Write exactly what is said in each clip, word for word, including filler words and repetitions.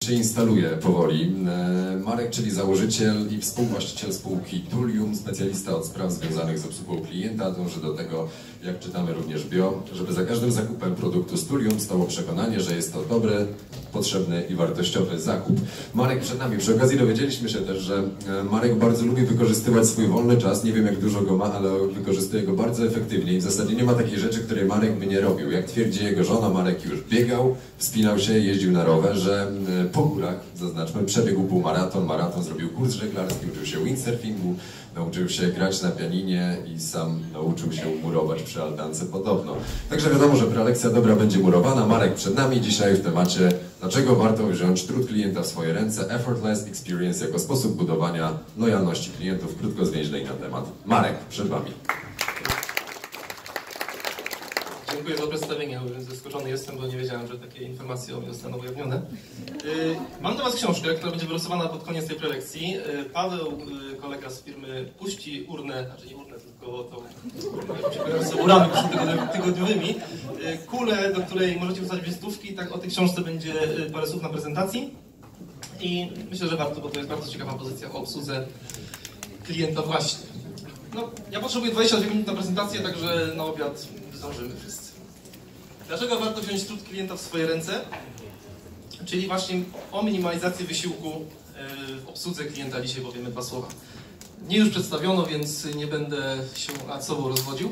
się instaluje powoli. Marek, czyli założyciel i współwłaściciel spółki Tulium, specjalista od spraw związanych z obsługą klienta, dąży do tego, jak czytamy również bio, żeby za każdym zakupem produktu z Tulium stało przekonanie, że jest to dobry, potrzebny i wartościowy zakup. Marek przed nami. Przy okazji dowiedzieliśmy się też, że Marek bardzo lubi wykorzystywać swój wolny czas. Nie wiem, jak dużo go ma, ale wykorzystuje go bardzo efektywnie i w zasadzie nie ma takiej rzeczy, której Marek by nie robił. Jak twierdzi jego żona, Marek już biegał, wspinał się, jeździł na rowerze, po górach, zaznaczmy, przebiegł półmaraton, maraton, zrobił kurs żeglarski, uczył się windsurfingu, nauczył się grać na pianinie i sam nauczył się murować przy altance podobno. Także wiadomo, że prelekcja dobra będzie murowana. Marek przed nami dzisiaj w temacie, dlaczego warto wziąć trud klienta w swoje ręce, Effortless Experience jako sposób budowania lojalności klientów. Krótko, zwięźlej na temat. Marek, przed Wami. Dziękuję za przedstawienie. Zaskoczony jestem, bo nie wiedziałem, że takie informacje o mnie zostaną ujawnione. Yy, mam do Was książkę, która będzie wylosowana pod koniec tej prelekcji. Yy, Paweł, yy, kolega z firmy, puści urnę, znaczy nie urnę, tylko tą urnę, z urami tygodniowymi, yy, kulę, do której możecie wsadzić wizytówki. Tak, o tej książce będzie yy, parę słów na prezentacji. I myślę, że warto, bo to jest bardzo ciekawa pozycja o obsłudze klienta właśnie. No, ja potrzebuję dwadzieścia dwie minuty na prezentację, także na obiad zdążymy wszyscy. Dlaczego warto wziąć trud klienta w swoje ręce? Czyli właśnie o minimalizacji wysiłku w obsłudze klienta dzisiaj powiemy dwa słowa. Mnie już przedstawiono, więc nie będę się nad sobą rozwodził.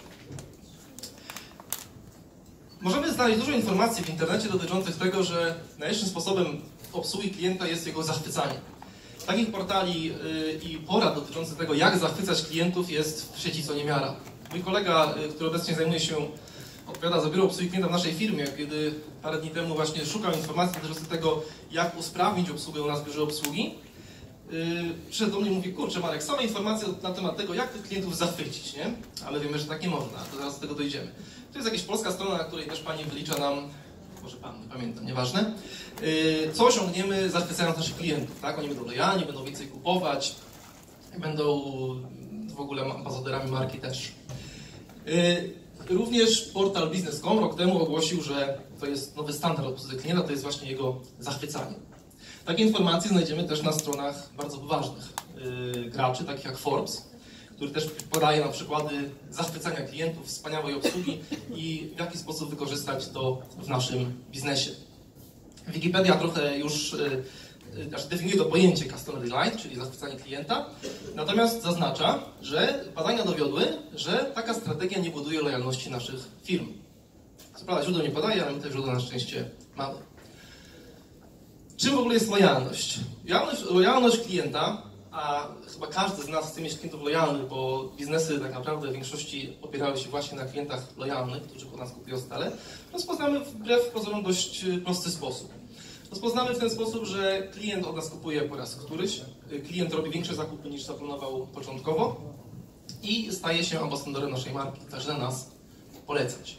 Możemy znaleźć dużo informacji w internecie dotyczących tego, że najlepszym sposobem obsługi klienta jest jego zachwycanie. Takich portali i porad dotyczących tego, jak zachwycać klientów, jest w sieci co niemiara. Mój kolega, który obecnie zajmuje się, odpowiada za biuro obsługi klienta w naszej firmie, kiedy parę dni temu właśnie szukał informacji dotyczących tego, jak usprawnić obsługę u nas w biurze obsługi, przyszedł do mnie i mówi: kurczę Marek, same informacje na temat tego, jak tych klientów zachwycić, nie? Ale wiemy, że tak nie można, to zaraz do tego dojdziemy. To jest jakaś polska strona, na której też pani wylicza nam, może pan, nie pamiętam, nieważne, co osiągniemy zachwycając naszych klientów, tak? Oni będą lojalni, będą więcej kupować, będą w ogóle ambasadorami marki też. Również portal biznes kropka com rok temu ogłosił, że to jest nowy standard obsługi klienta, to jest właśnie jego zachwycanie. Takie informacje znajdziemy też na stronach bardzo poważnych graczy, takich jak Forbes, który też podaje nam przykłady zachwycania klientów, wspaniałej obsługi i w jaki sposób wykorzystać to w naszym biznesie. Wikipedia trochę już Znaczy definiuje to pojęcie Customer Delight, czyli zachwycanie klienta, natomiast zaznacza, że badania dowiodły, że taka strategia nie buduje lojalności naszych firm. Co prawda źródło nie podaje, ale my te źródła na szczęście mamy. Czym w ogóle jest lojalność? Lojalność, lojalność klienta, a chyba każdy z nas chce mieć klientów lojalnych, bo biznesy tak naprawdę w większości opierały się właśnie na klientach lojalnych, którzy po nas kupują stale, rozpoznamy wbrew pozorom dość prosty sposób. Rozpoznamy w ten sposób, że klient od nas kupuje po raz któryś, klient robi większe zakupy niż zaplanował początkowo i staje się ambasadorem naszej marki, każe nas polecać.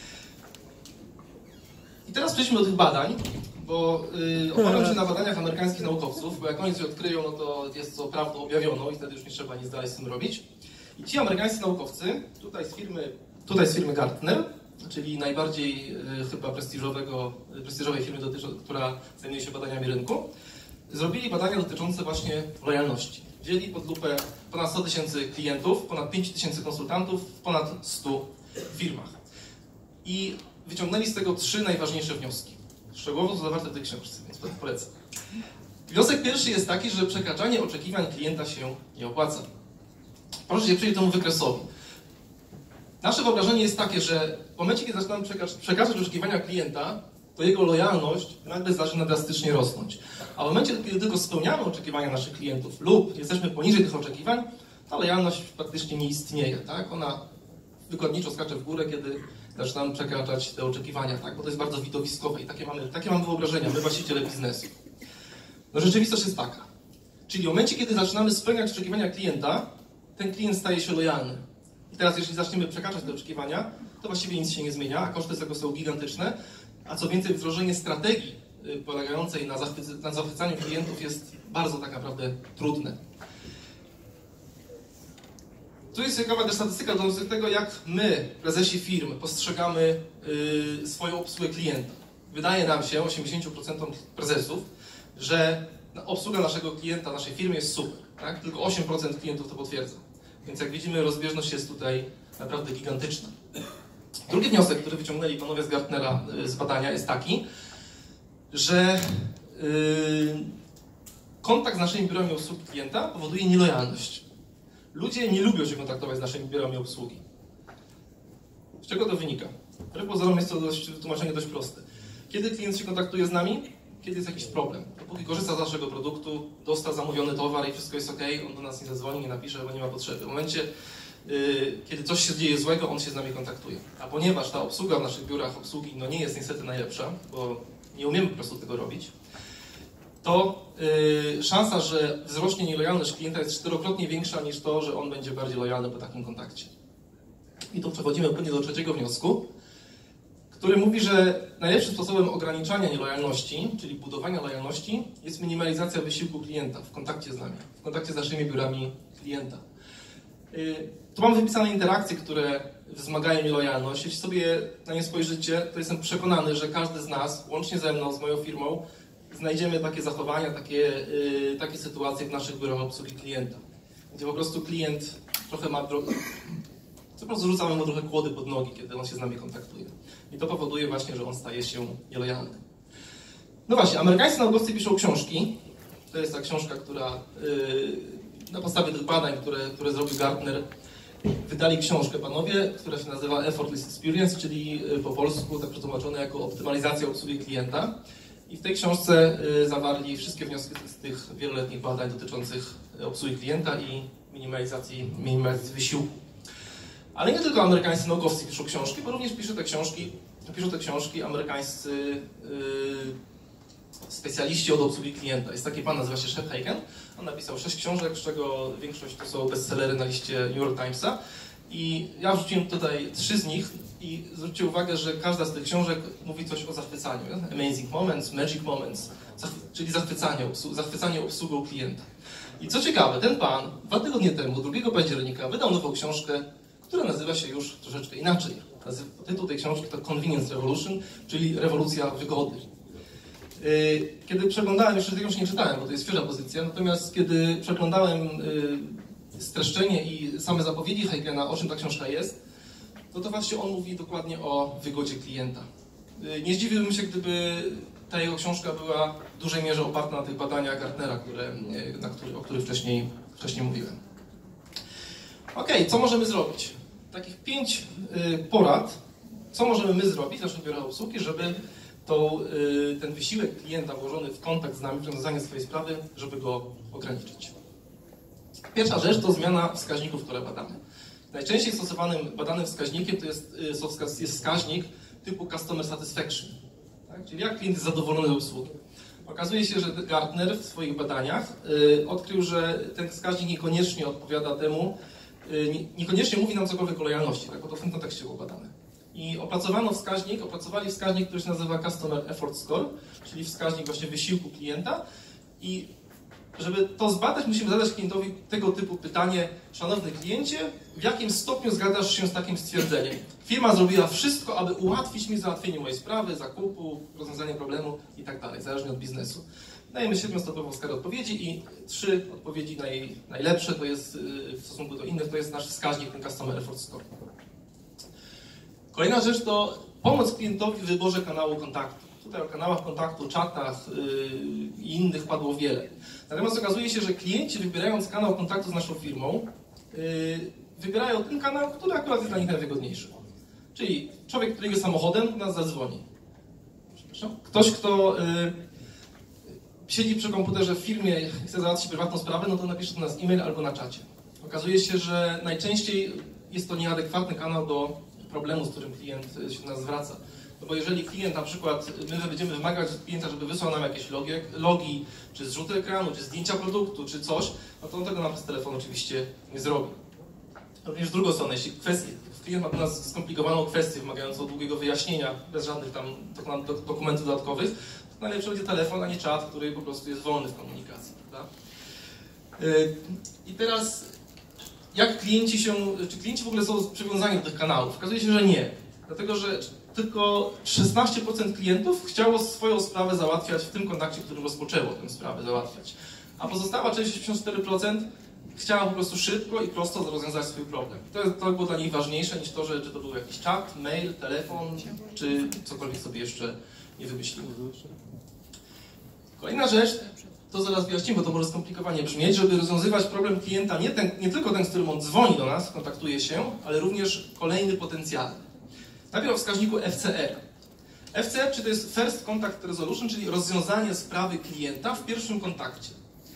I teraz przejdźmy do tych badań, bo yy, oparam się na badaniach amerykańskich naukowców, bo jak oni coś odkryją, no to jest to prawdą objawioną i wtedy już nie trzeba nic dalej z tym robić. I ci amerykańscy naukowcy, tutaj z firmy, tutaj z firmy Gartner, czyli najbardziej y, chyba prestiżowego, prestiżowej firmy, dotyczy, która zajmuje się badaniami rynku, zrobili badania dotyczące właśnie lojalności. Wzięli pod lupę ponad sto tysięcy klientów, ponad pięć tysięcy konsultantów w ponad stu firmach. I wyciągnęli z tego trzy najważniejsze wnioski. Szczegółowo to zawarte w tej książce, więc polecam. Wniosek pierwszy jest taki, że przekraczanie oczekiwań klienta się nie opłaca. Proszę się przyjrzeć temu wykresowi. Nasze wyobrażenie jest takie, że w momencie, kiedy zaczynamy przekraczać oczekiwania klienta, to jego lojalność nagle zaczyna drastycznie rosnąć. A w momencie, kiedy tylko spełniamy oczekiwania naszych klientów lub jesteśmy poniżej tych oczekiwań, ta lojalność praktycznie nie istnieje. Tak? Ona wykładniczo skacze w górę, kiedy zaczynamy przekraczać te oczekiwania, tak? Bo to jest bardzo widowiskowe i takie mamy, takie mamy wyobrażenia, my właściciele biznesu. No rzeczywistość jest taka. Czyli w momencie, kiedy zaczynamy spełniać oczekiwania klienta, ten klient staje się lojalny. I teraz, jeśli zaczniemy przekraczać te oczekiwania, to właściwie nic się nie zmienia, a koszty tego są gigantyczne. A co więcej, wdrożenie strategii polegającej na, zachwyc na zachwycaniu klientów jest bardzo tak naprawdę trudne. Tu jest ciekawa też statystyka dotycząca tego, jak my, prezesi firm, postrzegamy yy, swoją obsługę klienta. Wydaje nam się, osiemdziesięciu procentom prezesów, że obsługa naszego klienta, naszej firmy jest super, tak? Tylko osiem procent klientów to potwierdza. Więc jak widzimy, rozbieżność jest tutaj naprawdę gigantyczna. Drugi wniosek, który wyciągnęli panowie z Gartnera z badania, jest taki, że yy, kontakt z naszymi biurami obsługi klienta powoduje nielojalność. Ludzie nie lubią się kontaktować z naszymi biurami obsługi. Z czego to wynika? Wbrew pozorom jest to dość, wytłumaczenie dość proste. Kiedy klient się kontaktuje z nami? Kiedy jest jakiś problem. Dopóki korzysta z naszego produktu, dostał zamówiony towar i wszystko jest ok, on do nas nie zadzwoni, nie napisze, bo nie ma potrzeby. W momencie, yy, kiedy coś się dzieje złego, on się z nami kontaktuje. A ponieważ ta obsługa w naszych biurach obsługi no nie jest niestety najlepsza, bo nie umiemy po prostu tego robić, to yy, szansa, że wzrośnie nielojalność klienta jest czterokrotnie większa niż to, że on będzie bardziej lojalny po takim kontakcie. I tu przechodzimy płynnie do trzeciego wniosku, który mówi, że najlepszym sposobem ograniczania nielojalności, czyli budowania lojalności, jest minimalizacja wysiłku klienta w kontakcie z nami, w kontakcie z naszymi biurami klienta. Yy, tu mam wypisane interakcje, które wzmagają nielojalność. Jeśli sobie na nie spojrzycie, to jestem przekonany, że każdy z nas, łącznie ze mną, z moją firmą, znajdziemy takie zachowania, takie, yy, takie sytuacje w naszych biurach obsługi klienta, gdzie po prostu klient trochę ma drogę, po prostu rzucamy mu trochę kłody pod nogi, kiedy on się z nami kontaktuje. I to powoduje właśnie, że on staje się nielojalny. No właśnie, amerykańscy naukowcy piszą książki. To jest ta książka, która yy, na podstawie tych badań, które, które zrobił Gartner, wydali książkę panowie, która się nazywa Effortless Experience, czyli po polsku tak przetłumaczone jako optymalizacja obsługi klienta. I w tej książce yy, zawarli wszystkie wnioski z tych wieloletnich badań dotyczących obsługi klienta i minimalizacji, minimalizacji wysiłku. Ale nie tylko amerykańscy naukowcy piszą książki, bo również piszą te książki, piszą te książki amerykańscy yy, specjaliści od obsługi klienta. Jest taki pan, nazywa się Shep Hyken. On napisał sześć książek, z czego większość to są bestsellery na liście New York Timesa. I ja wrzuciłem tutaj trzy z nich i zwróćcie uwagę, że każda z tych książek mówi coś o zachwycaniu. Amazing Moments, Magic Moments, czyli zachwycanie, obsłu zachwycanie obsługą klienta. I co ciekawe, ten pan dwa tygodnie temu, drugiego października, wydał nową książkę, która nazywa się już troszeczkę inaczej. Tytuł tej książki to Convenience Revolution, czyli rewolucja wygody. Kiedy przeglądałem, jeszcze tej książki nie czytałem, bo to jest świeża pozycja, natomiast kiedy przeglądałem streszczenie i same zapowiedzi Hykena, o czym ta książka jest, to to właśnie on mówi dokładnie o wygodzie klienta. Nie zdziwiłbym się, gdyby ta jego książka była w dużej mierze oparta na tych badaniach Gartnera, które, na który, o których wcześniej, wcześniej mówiłem. Ok, co możemy zrobić? Takich pięć y, porad, co możemy my zrobić w naszym biurze obsługi, żeby tą, y, ten wysiłek klienta włożony w kontakt z nami, w rozwiązanie swojej sprawy, żeby go ograniczyć. Pierwsza rzecz to zmiana wskaźników, które badamy. Najczęściej stosowanym badanym wskaźnikiem to jest, y, jest wskaźnik typu Customer Satisfaction, tak? Czyli jak klient jest zadowolony z obsługi. Okazuje się, że Gartner w swoich badaniach y, odkrył, że ten wskaźnik niekoniecznie odpowiada temu, niekoniecznie mówi nam cokolwiek o lojalności, tak? Bo to w tym kontekście było badane. I opracowano wskaźnik, opracowali wskaźnik, który się nazywa Customer Effort Score, czyli wskaźnik właśnie wysiłku klienta. I żeby to zbadać, musimy zadać klientowi tego typu pytanie: szanowny kliencie, w jakim stopniu zgadzasz się z takim stwierdzeniem? Firma zrobiła wszystko, aby ułatwić mi załatwienie mojej sprawy, zakupu, rozwiązanie problemu i tak dalej, zależnie od biznesu. Dajemy siedmiostopową skalę odpowiedzi i trzy odpowiedzi naj, najlepsze, to jest w stosunku do innych, to jest nasz wskaźnik, ten Customer Effort Score. Kolejna rzecz to pomoc klientowi w wyborze kanału kontaktu. Tutaj o kanałach kontaktu, czatach yy, i innych padło wiele. Natomiast okazuje się, że klienci, wybierając kanał kontaktu z naszą firmą, yy, wybierają ten kanał, który akurat jest dla nich najwygodniejszy. Czyli człowiek, który jedzie samochodem, nas zadzwoni. Ktoś, kto yy, siedzi przy komputerze w firmie i chce załatwić prywatną sprawę, no to napisze do nas e-mail albo na czacie. Okazuje się, że najczęściej jest to nieadekwatny kanał do problemu, z którym klient się do nas zwraca. No bo jeżeli klient na przykład, my będziemy wymagać od klienta, żeby wysłał nam jakieś logi, logi, czy zrzuty ekranu, czy zdjęcia produktu, czy coś, no to on tego nam przez telefon oczywiście nie zrobi. Również w drugą stronę, jeśli kwestie, klient ma do nas skomplikowaną kwestię wymagającą długiego wyjaśnienia, bez żadnych tam dokumentów dodatkowych, to najlepszy będzie telefon, a nie czat, który po prostu jest wolny w komunikacji. Prawda? I teraz, jak klienci się, czy klienci w ogóle są przywiązani do tych kanałów? Okazuje się, że nie. Dlatego, że tylko szesnaście procent klientów chciało swoją sprawę załatwiać w tym kontakcie, którym rozpoczęło tę sprawę załatwiać. A pozostała część, sześćdziesiąt cztery procent, chciała po prostu szybko i prosto rozwiązać swój problem. To, to było dla nich ważniejsze niż to, że czy to był jakiś czat, mail, telefon, czy cokolwiek sobie jeszcze nie wymyślili. Kolejna rzecz, to zaraz wyjaśnimy, bo to może skomplikowanie brzmieć, żeby rozwiązywać problem klienta, nie, ten, nie tylko ten, z którym on dzwoni do nas, kontaktuje się, ale również kolejny potencjalny. Najpierw o wskaźniku F C R. F C R, czy to jest First Contact Resolution, czyli rozwiązanie sprawy klienta w pierwszym kontakcie.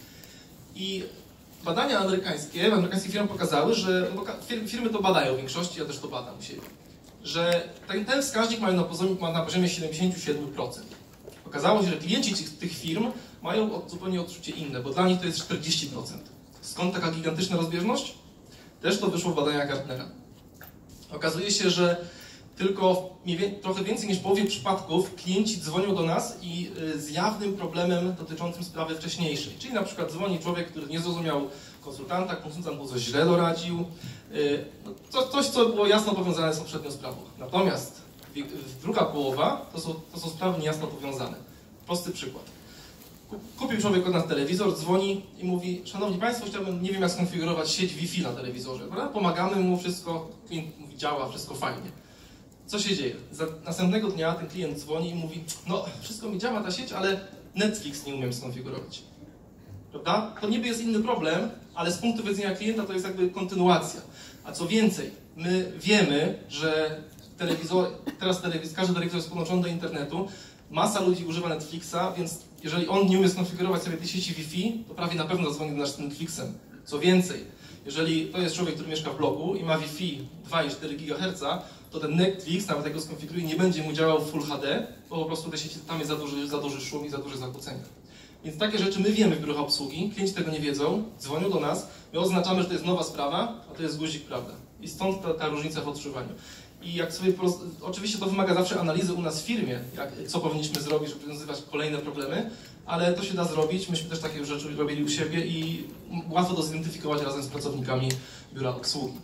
I badania amerykańskie, amerykańskie firmy pokazały, że no firmy to badają w większości, ja też to badam u siebie, że ten, ten wskaźnik mają na poziomie, ma na poziomie siedemdziesiąt siedem procent. Okazało się, że klienci tych, tych firm mają od, zupełnie odczucie inne, bo dla nich to jest czterdzieści procent. Skąd taka gigantyczna rozbieżność? Też to wyszło w badaniach Gartnera. Okazuje się, że tylko trochę więcej niż w połowie przypadków klienci dzwonią do nas i z jawnym problemem dotyczącym sprawy wcześniejszej. Czyli na przykład dzwoni człowiek, który nie zrozumiał konsultanta, konsultant mu coś źle doradził, no, coś, co było jasno powiązane z poprzednią sprawą. Natomiast druga połowa to są, to są sprawy niejasno powiązane. Prosty przykład. Kupił człowiek od nas telewizor, dzwoni i mówi: szanowni państwo, chciałbym, nie wiem jak skonfigurować sieć Wi-Fi na telewizorze. Prawda? Pomagamy mu, wszystko, klient mówi, działa, wszystko fajnie. Co się dzieje? Za następnego dnia ten klient dzwoni i mówi: no, wszystko mi działa ta sieć, ale Netflix nie umiem skonfigurować. Prawda? To niby jest inny problem, ale z punktu widzenia klienta to jest jakby kontynuacja. A co więcej, my wiemy, że telewizor, teraz telewizor, każdy telewizor jest podłączony do internetu, masa ludzi używa Netflixa, więc jeżeli on nie umie skonfigurować sobie tej sieci Wi-Fi, to prawie na pewno zadzwoni do nas z Netflixem. Co więcej, jeżeli to jest człowiek, który mieszka w bloku i ma Wi-Fi dwa i cztery gigaherca, to ten Netflix, nawet jak go skonfiguruje, nie będzie mu działał w Full H D, bo po prostu te sieci, tam jest za duży, za duży szum i za duże zakłócenia. Więc takie rzeczy my wiemy w biurach obsługi, klienci tego nie wiedzą, dzwonią do nas, my oznaczamy, że to jest nowa sprawa, a to jest guzik, prawda. I stąd ta, ta różnica w odczuwaniu. I jak sobie po prostu, oczywiście to wymaga zawsze analizy u nas w firmie, jak, co powinniśmy zrobić, żeby rozwiązywać kolejne problemy, ale to się da zrobić, myśmy też takie rzeczy robili u siebie i łatwo to zidentyfikować razem z pracownikami biura obsługi.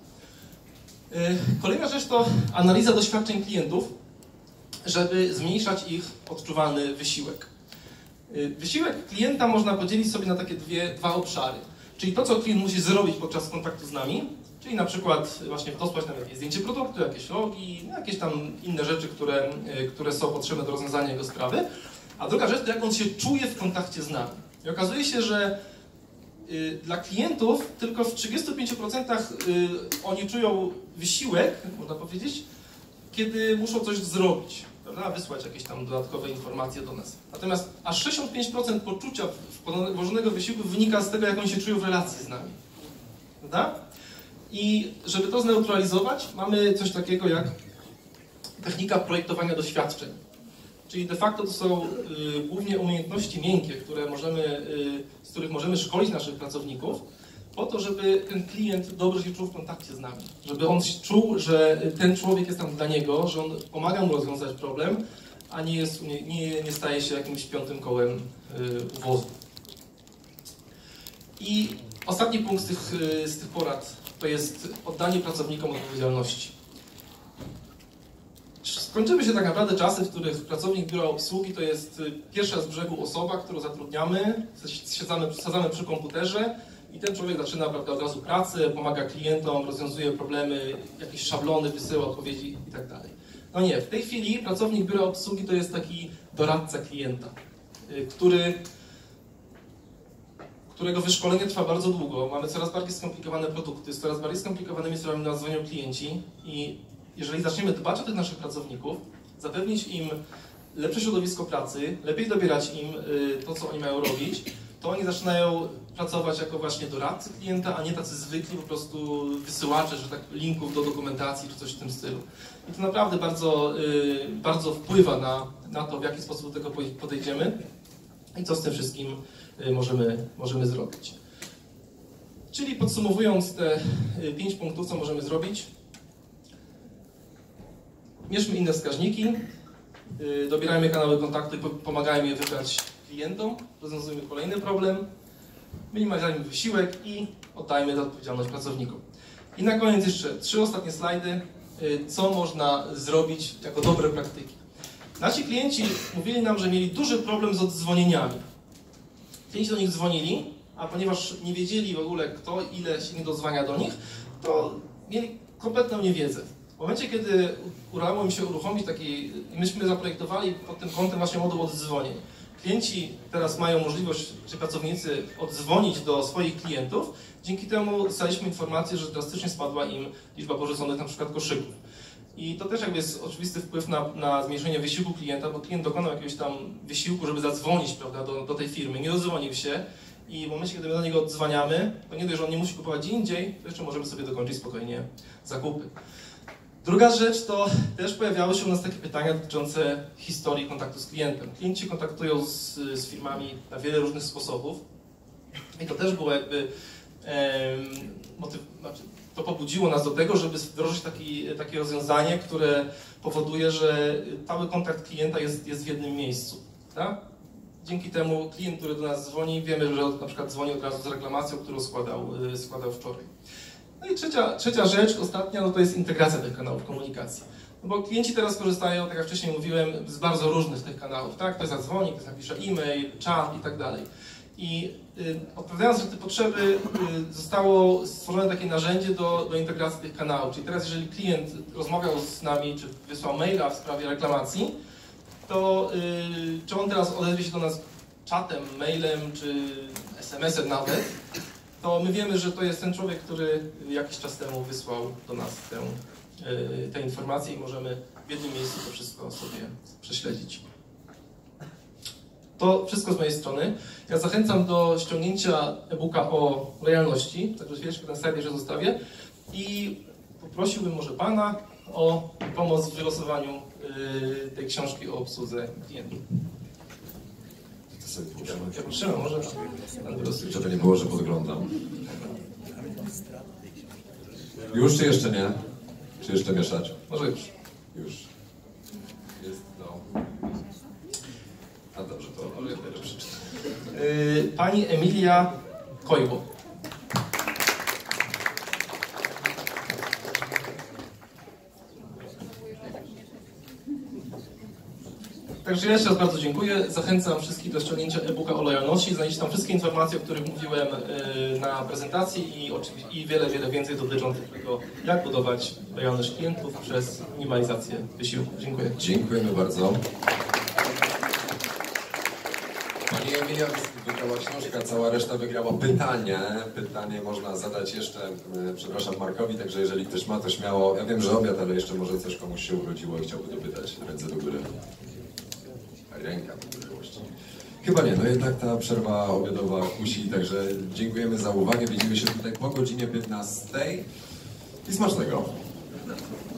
Kolejna rzecz to analiza doświadczeń klientów, żeby zmniejszać ich odczuwalny wysiłek. Wysiłek klienta można podzielić sobie na takie dwie, dwa obszary. Czyli to, co klient musi zrobić podczas kontaktu z nami, czyli na przykład właśnie dosłać nam jakieś zdjęcie produktu, jakieś logi, jakieś tam inne rzeczy, które, które są potrzebne do rozwiązania jego sprawy. A druga rzecz to jak on się czuje w kontakcie z nami. I okazuje się, że y, dla klientów tylko w trzydziestu pięciu procentach y, oni czują wysiłek, można powiedzieć, kiedy muszą coś zrobić, prawda? Wysłać jakieś tam dodatkowe informacje do nas. Natomiast aż sześćdziesiąt pięć procent poczucia włożonego wysiłku wynika z tego, jak oni się czują w relacji z nami. Prawda? I żeby to zneutralizować, mamy coś takiego jak technika projektowania doświadczeń. Czyli de facto to są y, głównie umiejętności miękkie, które możemy, y, z których możemy szkolić naszych pracowników, po to, żeby ten klient dobrze się czuł w kontakcie z nami. Żeby on czuł, że ten człowiek jest tam dla niego, że on pomaga mu rozwiązać problem, a nie, jest, nie, nie, nie staje się jakimś piątym kołem y, wozu. I ostatni punkt z tych, y, z tych porad to jest oddanie pracownikom odpowiedzialności. Skończyły się tak naprawdę czasy, w których pracownik biura obsługi to jest pierwsza z brzegu osoba, którą zatrudniamy, siedzamy, siedzamy przy komputerze i ten człowiek zaczyna, prawda, od razu pracę, pomaga klientom, rozwiązuje problemy, jakieś szablony, wysyła odpowiedzi i tak dalej. No nie, w tej chwili pracownik biura obsługi to jest taki doradca klienta, który, którego wyszkolenie trwa bardzo długo. Mamy coraz bardziej skomplikowane produkty, z coraz bardziej skomplikowanymi sprawami nas dzwonią klienci i jeżeli zaczniemy dbać o tych naszych pracowników, zapewnić im lepsze środowisko pracy, lepiej dobierać im to, co oni mają robić, to oni zaczynają pracować jako właśnie doradcy klienta, a nie tacy zwykli po prostu wysyłacze, że tak, linków do dokumentacji czy coś w tym stylu. I to naprawdę bardzo, bardzo wpływa na, na to, w jaki sposób do tego podejdziemy i co z tym wszystkim możemy, możemy zrobić. Czyli podsumowując te pięć punktów, co możemy zrobić, mierzmy inne wskaźniki, dobierajmy kanały kontaktu i pomagajmy je wybrać klientom, rozwiązujmy kolejny problem, minimalizujmy wysiłek i oddajmy odpowiedzialność pracownikom. I na koniec jeszcze trzy ostatnie slajdy. co można zrobić jako dobre praktyki. Nasi klienci mówili nam, że mieli duży problem z oddzwonieniami. Klienci do nich dzwonili, a ponieważ nie wiedzieli w ogóle kto, ile się nie dozwania do nich, to mieli kompletną niewiedzę. W momencie, kiedy udało im się uruchomić taki, myśmy zaprojektowali pod tym kątem właśnie moduł oddzwonień. Klienci teraz mają możliwość, czy pracownicy, oddzwonić do swoich klientów. Dzięki temu dostaliśmy informację, że drastycznie spadła im liczba porzuconych na przykład koszyków. I to też jakby jest oczywisty wpływ na, na zmniejszenie wysiłku klienta, bo klient dokonał jakiegoś tam wysiłku, żeby zadzwonić, prawda, do, do tej firmy, nie dodzwonił się i w momencie, kiedy my do niego odzwaniamy, to nie dość, że on nie musi kupować gdzie indziej, to jeszcze możemy sobie dokończyć spokojnie zakupy. Druga rzecz to też pojawiały się u nas takie pytania dotyczące historii kontaktu z klientem. Klienci kontaktują z, z firmami na wiele różnych sposobów i to też było jakby e, motyw, znaczy, to pobudziło nas do tego, żeby wdrożyć taki, takie rozwiązanie, które powoduje, że cały kontakt klienta jest, jest w jednym miejscu. Tak? Dzięki temu klient, który do nas dzwoni, wiemy, że na przykład dzwoni od razu z reklamacją, którą składał, składał wczoraj. No i trzecia, trzecia rzecz, ostatnia, no to jest integracja tych kanałów komunikacji. No bo klienci teraz korzystają, tak jak wcześniej mówiłem, z bardzo różnych tych kanałów, tak? Ktoś zadzwoni, ktoś napisze e-mail, czat i tak dalej. I y, odpowiadając na te potrzeby, y, zostało stworzone takie narzędzie do, do integracji tych kanałów. Czyli teraz, jeżeli klient rozmawiał z nami, czy wysłał maila w sprawie reklamacji, to y, czy on teraz odezwie się do nas czatem, mailem, czy es em esem nawet, to my wiemy, że to jest ten człowiek, który jakiś czas temu wysłał do nas tę, y, tę informację i możemy w jednym miejscu to wszystko sobie prześledzić. To wszystko z mojej strony. Ja zachęcam do ściągnięcia e-booka o lojalności, także chwileczkę ten slajd jeszcze zostawię i poprosiłbym może Pana o pomoc w wylosowaniu y, tej książki o obsłudze klientów. Ja potrzymam, może Pan wylosuje. Żeby nie było, że podglądam. Już czy jeszcze nie? Czy jeszcze mieszać? Może już. Już. Jest to... A dobrze, to może ja to przeczytam. Yy, Pani Emilia Kojbo. Także jeszcze raz bardzo dziękuję. Zachęcam wszystkich do ściągnięcia e-booka o lojalności. Znajdziecie tam wszystkie informacje, o których mówiłem yy, na prezentacji i, oczywiście, i wiele, wiele więcej dotyczących tego, jak budować lojalność klientów przez minimalizację wysiłku. Dziękuję. Dziękujemy bardzo. Pani Emilia wygrała książkę, cała reszta wygrała pytanie. Pytanie można zadać jeszcze, przepraszam, Markowi, także jeżeli ktoś ma, to śmiało. Ja wiem, że obiad, ale jeszcze może coś komuś się urodziło i chciałby dopytać. Ręce do góry. Ręka do góry właściwie. Chyba nie, no jednak ta przerwa obiadowa kusi, także dziękujemy za uwagę. Widzimy się tutaj po godzinie piętnastej i smacznego.